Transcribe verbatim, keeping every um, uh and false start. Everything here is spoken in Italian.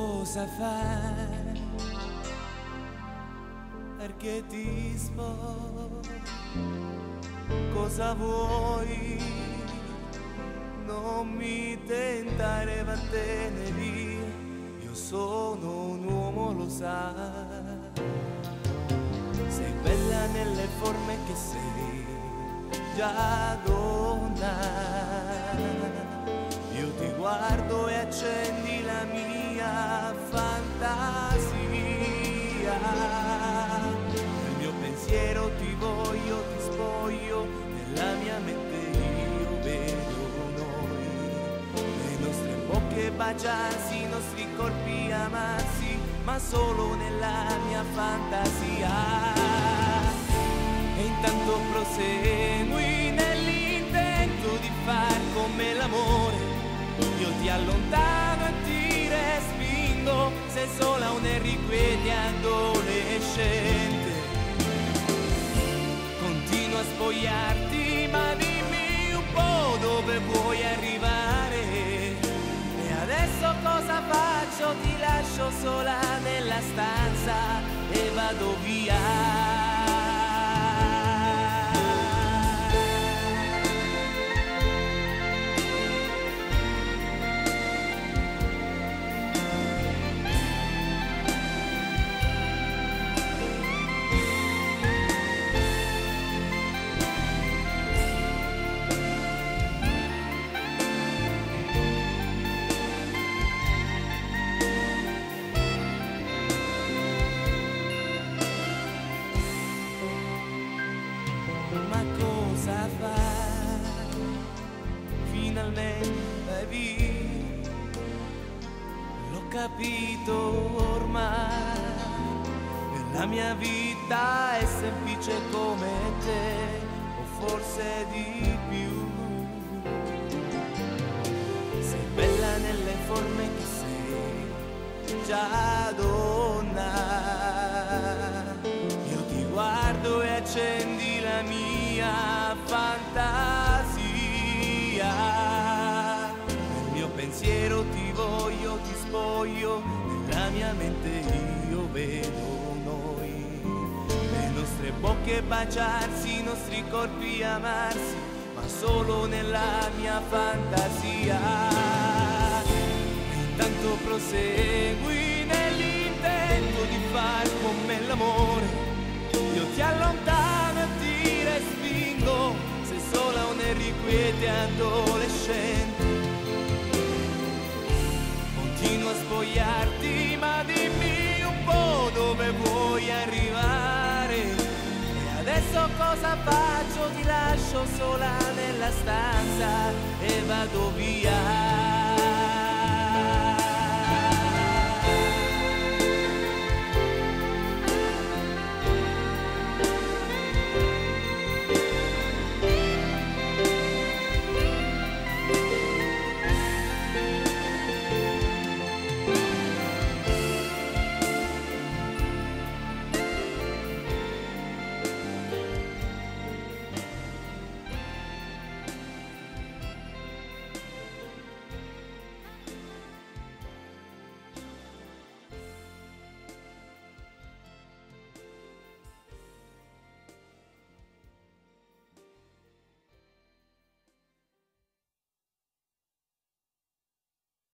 cosa fai? Perché ti sposi? Cosa vuoi? Non mi tentare, vattene via. Io sono un uomo, lo sai. Sei bella nelle forme che sei già donna. Io ti guardo e accendi la mia fantasia. Nel mio pensiero ti voglio, ti spoglio, nella mia mente io vedo noi, le nostre bocche baciarsi, i nostri corpi amarsi, ma solo nella mia fantasia. E intanto prosegui nell'intento di far con me l'amore. Io ti allontano e ti respingo, sei sola un'irrequieta adolescente. Continua a spogliarti, ma dimmi un po' dove vuoi arrivare. E adesso cosa faccio? Ti lascio sola nella stanza e vado via. Ma cosa fai? Finalmente vi l'ho capito ormai. La mia vita è semplice come te, o forse di più. Sei bella nelle forme che sei già donna. Io ti guardo e accendi la mia fantasia. Nel mio pensiero ti voglio, ti spoglio, nella mia mente io vedo noi, le nostre bocche baciarsi, i nostri corpi amarsi, ma solo nella mia fantasia. E intanto prosegui nell'intento di far con me l'amore. Io ti allontano e ti respingo, sei sola un'irrequieta adolescente. Continua a spogliarti, ma dimmi un po' dove vuoi arrivare. E adesso cosa faccio? Ti lascio sola nella stanza e vado via.